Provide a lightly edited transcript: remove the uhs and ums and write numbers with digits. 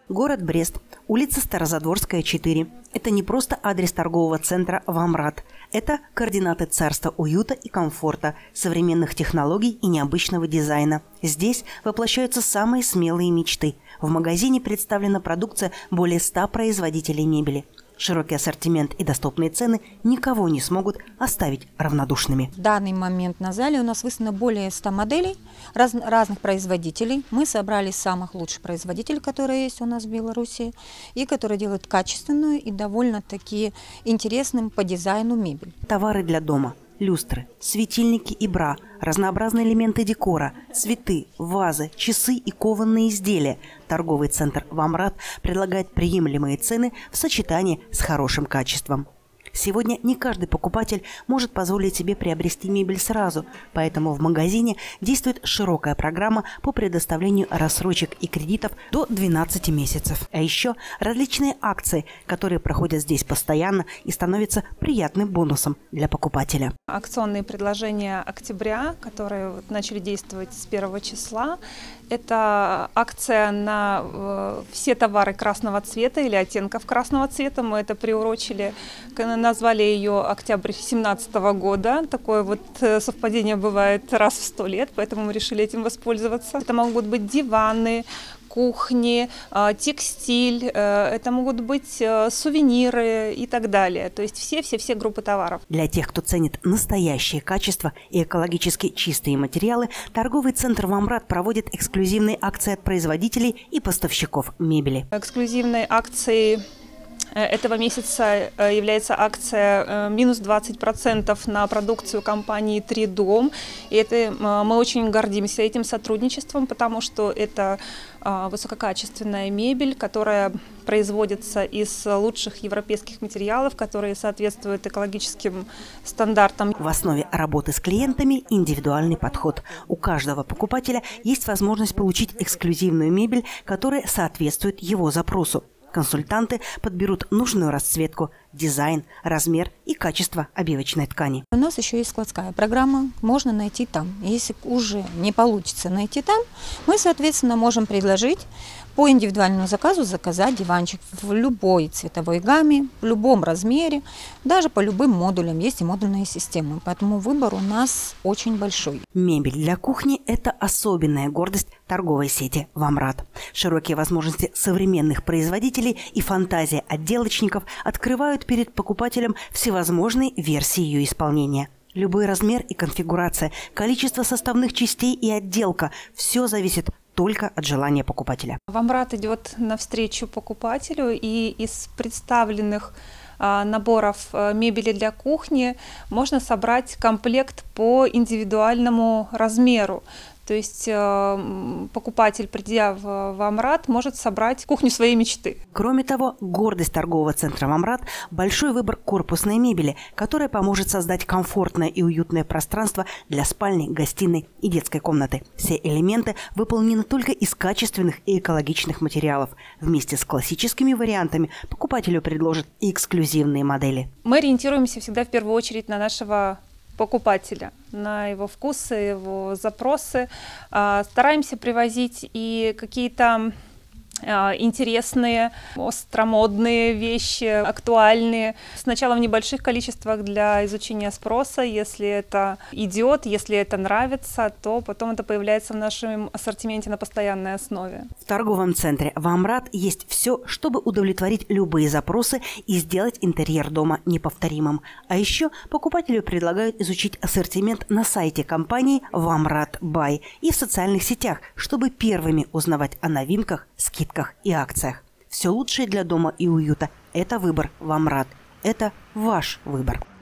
Город Брест, улица Старозадворская, 4. Это не просто адрес торгового центра «Вамрат». Это координаты царства уюта и комфорта, современных технологий и необычного дизайна. Здесь воплощаются самые смелые мечты. В магазине представлена продукция более 100 производителей мебели. Широкий ассортимент и доступные цены никого не смогут оставить равнодушными. В данный момент на зале у нас выставлено более 100 моделей разных производителей. Мы собрали самых лучших производителей, которые есть у нас в Беларуси, и которые делают качественную и довольно-таки интересным по дизайну мебель. Товары для дома. Люстры, светильники и бра, разнообразные элементы декора, цветы, вазы, часы и кованые изделия. Торговый центр «Вамрат» предлагает приемлемые цены в сочетании с хорошим качеством. Сегодня не каждый покупатель может позволить себе приобрести мебель сразу, поэтому в магазине действует широкая программа по предоставлению рассрочек и кредитов до 12 месяцев. А еще различные акции, которые проходят здесь постоянно и становятся приятным бонусом для покупателя. Акционные предложения октября, которые начали действовать с 1 числа, это акция на все товары красного цвета или оттенков красного цвета. Мы это приурочили, назвали ее «Октябрь 2017 года». Такое вот совпадение бывает раз в 100 лет, поэтому мы решили этим воспользоваться. Это могут быть диваны, кухни, текстиль, это могут быть сувениры и так далее. То есть все группы товаров. Для тех, кто ценит настоящее качество и экологически чистые материалы, торговый центр «Вамрат» проводит эксклюзивные акции от производителей и поставщиков мебели. Эксклюзивной акцией этого месяца является акция минус 20% на продукцию компании «Три Дом». И мы очень гордимся этим сотрудничеством, потому что это высококачественная мебель, которая производится из лучших европейских материалов, которые соответствуют экологическим стандартам. В основе работы с клиентами индивидуальный подход. У каждого покупателя есть возможность получить эксклюзивную мебель, которая соответствует его запросу. Консультанты подберут нужную расцветку, дизайн, размер и качество обивочной ткани. У нас еще есть складская программа, можно найти там. Если уже не получится найти там, мы, соответственно, можем предложить по индивидуальному заказу заказать диванчик в любой цветовой гамме, в любом размере, даже по любым модулям. Есть и модульные системы, поэтому выбор у нас очень большой. Мебель для кухни – это особенная гордость торговой сети «Вамрат». Широкие возможности современных производителей и фантазия отделочников открывают перед покупателем всевозможные версии ее исполнения. Любой размер и конфигурация, количество составных частей и отделка – все зависит только от желания покупателя. «Вамрат» идет навстречу покупателю, и из представленных наборов мебели для кухни можно собрать комплект по индивидуальному размеру. То есть покупатель, придя в «Вамрат», может собрать кухню своей мечты. Кроме того, гордость торгового центра «Вамрат» – большой выбор корпусной мебели, которая поможет создать комфортное и уютное пространство для спальни, гостиной и детской комнаты. Все элементы выполнены только из качественных и экологичных материалов. Вместе с классическими вариантами покупателю предложат и эксклюзивные модели. Мы ориентируемся всегда в первую очередь на нашего покупателя, на его вкусы, его запросы. Стараемся привозить и какие-то интересные, остромодные вещи, актуальные. Сначала в небольших количествах для изучения спроса. Если это идет, если это нравится, то потом это появляется в нашем ассортименте на постоянной основе. В торговом центре «Вамрат» есть все, чтобы удовлетворить любые запросы и сделать интерьер дома неповторимым. А еще покупателю предлагают изучить ассортимент на сайте компании «Вамрат Бай» и в социальных сетях, чтобы первыми узнавать о новинках, скидках и акциях. Все лучшее для дома и уюта – это выбор «Вамрат». Это ваш выбор.